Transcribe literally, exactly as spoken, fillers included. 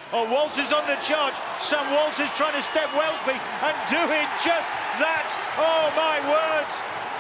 Oh, Walsh is on the charge. Sam Walsh is trying to step Welsby and doing just that. Oh, my words.